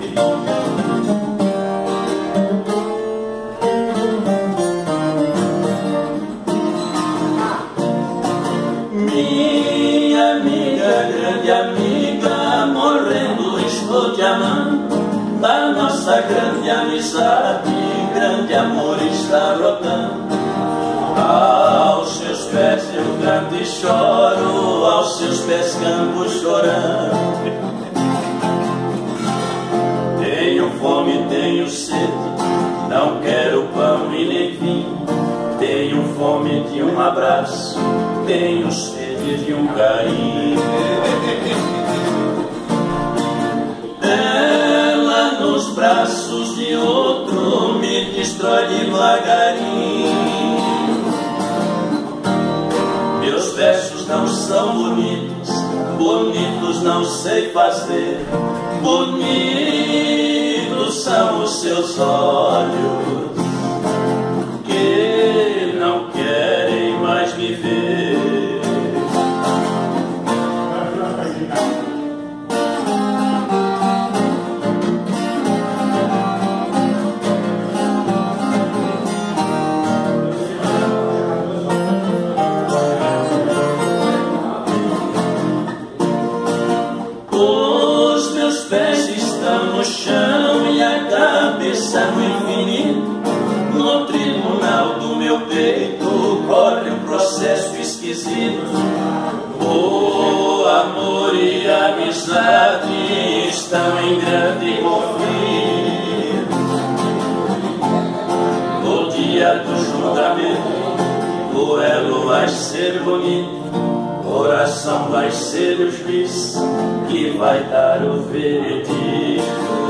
Minha amiga, grande amiga, morrendo estou te amando. Da nossa grande amizade, grande amor está brotando. Aos seus pés eu canto e choro, aos seus pés canto chorando. Tenho fome, tenho sede, não quero pão e nem vinho. Tenho fome de um abraço, tenho sede de um carinho. Ela nos braços de outro me destrói devagarinho. Meus versos não são bonitos, bonitos não sei fazer. Bonitos são os seus olhos que não querem mais me ver. Os meus pés estão no chão e a cabeça no infinito. No tribunal do meu peito corre um processo esquisito. O amor e a amizade estão em grande conflito. No dia do julgamento o elo vai ser bonito. Coração vai ser o juiz que vai dar o veredito.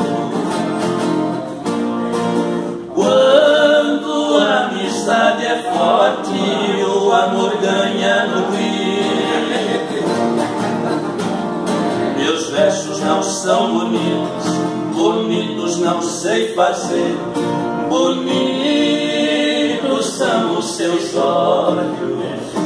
Quando a amizade é forte, o amor ganha no grito. Meus versos não são bonitos, bonitos não sei fazer. Bonitos são os seus olhos